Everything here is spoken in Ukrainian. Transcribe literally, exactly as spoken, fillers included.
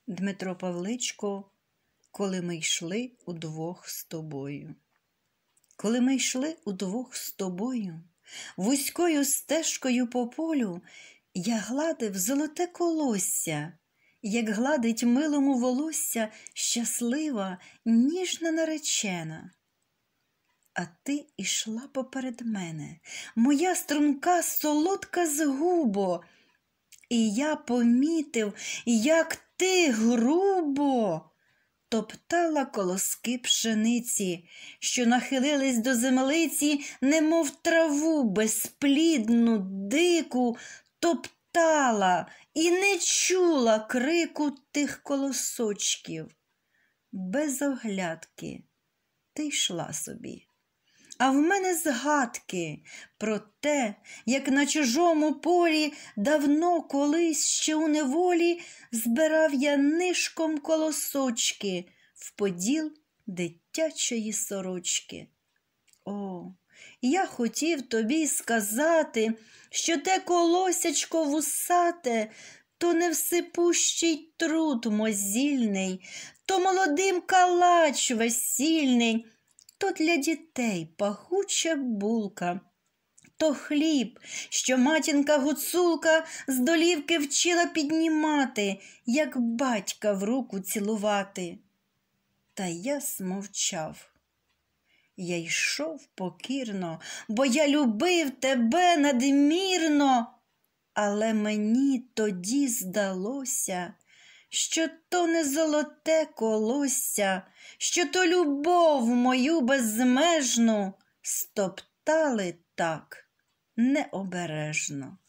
Дмитро Павличко, коли ми йшли удвох з тобою. Коли ми йшли удвох з тобою, вузькою стежкою по полю, я гладив золоте колосся, як гладить милому волосся щаслива, ніжна наречена. А ти ішла поперед мене, моя струнка солодка згубо, і я помітив, як ти грубо топтала колоски пшениці, що нахилились до землиці, немов траву безплідну, дику, топтала і не чула крику тих колосочків. Без оглядки ти йшла собі. А в мене згадки про те, як на чужому полі давно колись ще у неволі збирав я нишком колосочки в поділ дитячої сорочки. О, я хотів тобі сказати, що те колосячко вусате то не всипущий труд мозільний, то молодим калач весільний, то для дітей пахуча булка, то хліб, що матінка-гуцулка з долівки вчила піднімати, як батька в руку цілувати. Та я смовчав. Я йшов покірно, бо я любив тебе надмірно, але мені тоді здалося, що то не золоте колосся, що то любов мою безмежну стоптали так необережно.